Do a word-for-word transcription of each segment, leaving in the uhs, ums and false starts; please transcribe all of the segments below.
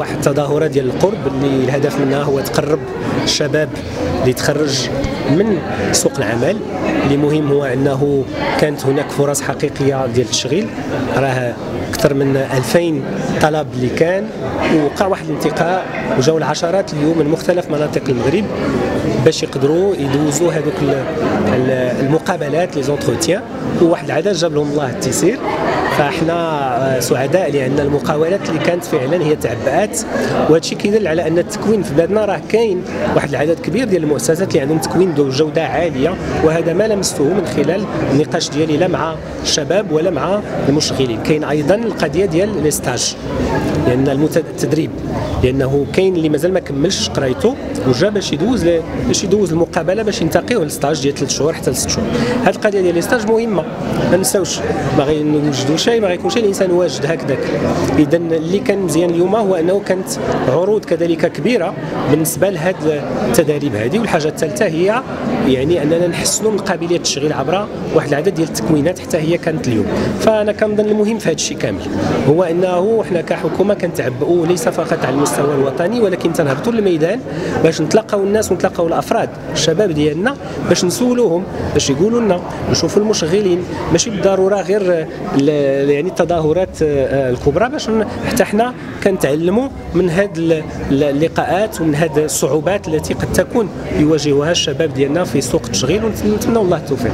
واحد التظاهرة ديال القرب اللي الهدف منها هو تقرب الشباب اللي تخرج من سوق العمل. اللي مهم هو أنه كانت هناك فرص حقيقية ديال التشغيل، راه أكثر من ألفين طلب اللي كان، ووقع واحد الانتقاء وجاو العشرات اليوم من مختلف مناطق المغرب باش يقدروا يدوزوا هذوك المقابلات لي زونتروتيان، وواحد العدد جاب لهم الله التيسير. فاحنا سعداء لان المقاولات اللي كانت فعلا هي تعبأت، وهذا الشيء كيدل على ان التكوين في بلادنا راه كاين واحد العدد كبير ديال المؤسسات اللي عندهم تكوين ذو جوده عاليه، وهذا ما لمسته من خلال النقاش ديالي لا مع الشباب ولا مع المشغلين. كاين ايضا القضيه ديال لي ستاج، لان التدريب، لانه كاين اللي مازال ما كملش قرايته وجا باش يدوز باش يدوز المقابله باش ينتقيوه الستاج ديال ثلاث شهور حتى لست شهور. هذه القضيه ديال لي ستاج مهمه، ما نساوش، ما غينوجدوا شيء ما غيكونش الانسان واجد هكذاك. اذا اللي كان مزيان اليوم هو انه كانت عروض كذلك كبيره بالنسبه لهذه التدريب هذه. والحاجه الثالثه هي يعني اننا نحسنوا من قابليه التشغيل عبر واحد العدد ديال التكوينات حتى هي كانت اليوم. فانا كنظن المهم في هذا الشيء كامل هو انه احنا كحكومه كنتعبؤوا ليس فقط على المستوى الوطني، ولكن تنهبطوا للميدان باش نتلاقاو الناس ونتلاقاو الافراد الشباب ديالنا باش نسولوهم، باش يقولوا لنا، نشوفوا المشغلين، ماشي بالضروره غير يعني التظاهرات الكبرى، باش حتى حنا كنتعلموا من هذه اللقاءات ومن هذه الصعوبات التي قد تكون يواجهها الشباب ديالنا في سوق التشغيل، ونتمنى الله التوفيق.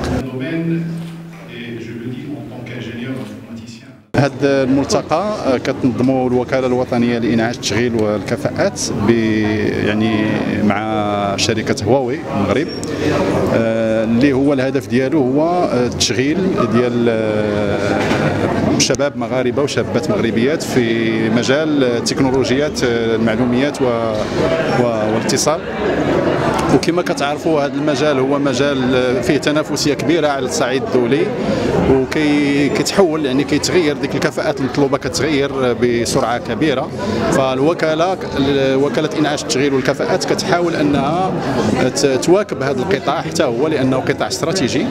هذا الملتقى كتنظموا الوكاله الوطنيه لانعاش التشغيل والكفاءات يعني مع شركه هواوي المغرب، اللي هو الهدف ديالو هو التشغيل ديال شباب مغاربه وشابات مغربيات في مجال تكنولوجيات المعلومات والاتصال. وكما كتعرفوا هذا المجال هو مجال فيه تنافسيه كبيره على الصعيد الدولي، وكيتحول يعني كيتغير ديك الكفاءات المطلوبه كتغير بسرعه كبيره. فالوكاله وكاله انعاش التشغيل والكفاءات كتحاول انها تواكب هذا القطاع حتى هو، لانه قطاع استراتيجي،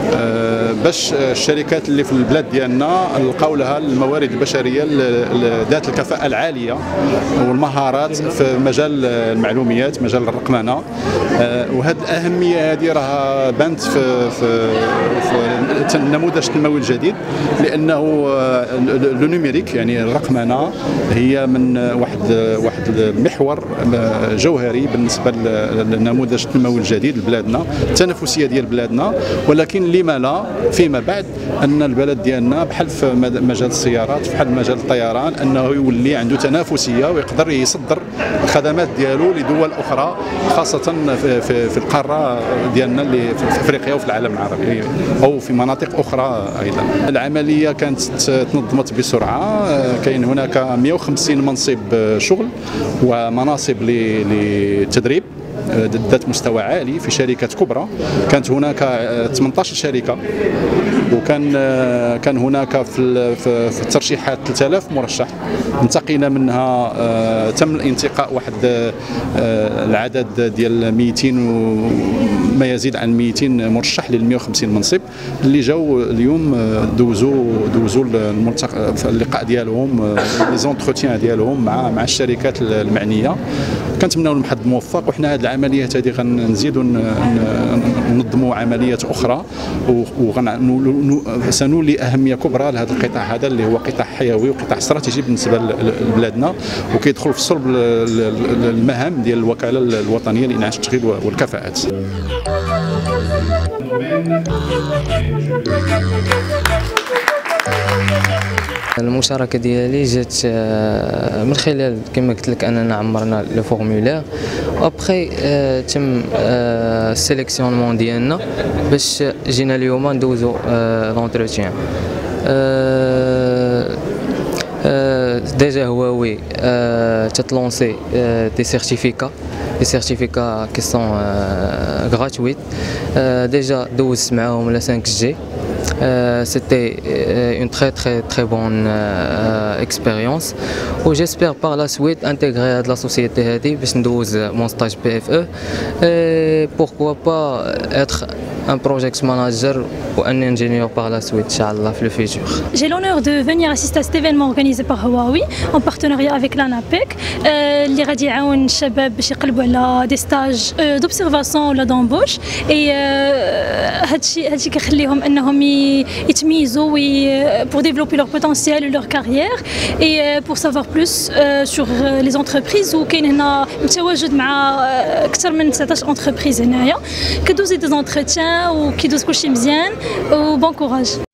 باش الشركات اللي في البلاد ديالنا لقاو لها الموارد البشريه ذات الكفاءه العاليه والمهارات في مجال المعلومات، مجال الرقمنه. وهذه الاهميه هذه راه بانت في في, في النموذج التنموي الجديد، لانه لو نيميريك يعني الرقمنه هي من واحد واحد المحور جوهري بالنسبه للنموذج التنموي الجديد لبلادنا، التنافسيه ديال بلادنا. ولكن لما لا فيما بعد ان البلد ديالنا بحال في مجال السيارات، بحال مجال الطيران، انه يولي عنده تنافسيه ويقدر يصدر الخدمات ديالو لدول اخرى، خاصه في, في, في القاره ديالنا اللي في افريقيا وفي العالم العربي او في مناطق اخرى ايضا. العمليه كانت تنظمت بسرعه، كاين هناك مئة وخمسين منصب شغل ومناصب للتدريب ذات مستوى عالي في شركات كبرى. كانت هناك ثمانية عشر شركه، وكان كان هناك في في الترشيحات ثلاثة آلاف مرشح، انتقينا منها تم الانتقاء واحد العدد ديال مئتين وما يزيد عن مئتين مرشح لل مئة وخمسين منصب اللي جاوا اليوم دوزوا دوزوا الملتقى في اللقاء ديالهم، لي زونتروتيان ديالهم مع مع الشركات المعنيه. كنتمناو لهم حظ موفق، وحنا هذه العمليات هذه غنزيدوا ننظموا عمليات اخرى، وسنولي اهميه كبرى لهذا القطاع هذا اللي هو قطاع حيوي وقطاع استراتيجي بالنسبه لبلادنا، وكيدخل في صلب المهام ديال الوكاله الوطنيه لانعاش التشغيل والكفاءات. المشاركه ديالي جات من خلال كما قلت لك اننا عمرنا لو فورمولير، وابخي تم السيليكسيونمون ديالنا باش جينا اليوم ندوزو لونتروتيان. ديجا هواوي تتلونسي دي سيرتيفيكا دي سيرتيفيكا كي سون غراتويت. ديجا دوزت معاهم لا خمسة جي. Euh, C'était une très très très bonne euh, اكسبيريونس و جيسبيغ باغ لا سويت انتغري هاد لا سوسيتي هادي باش ندوز مون ستاج بي اف او بوركوا با اتر un project manager ou un ingénieur par la suite, Inch'Allah, dans le futur. J'ai l'honneur de venir assister à cet événement organisé par Huawei en partenariat avec l'ANAPEC. اللي غادي يعاون الشباب باش يقلبوا على دي ستاج دوبسيرفاسيون ولا دامبوش اي هادشي هادشي كيخليهم انهم يتميزوا pour développer leur potentiel et leur carrière et pour savoir plus sur les entreprises وكاين هنا متواجد مع اكثر من تسعطاش entreprise هنايا كدوزي دي زونتروتيان وكيدوز كلشي مزيان و بون كوراج.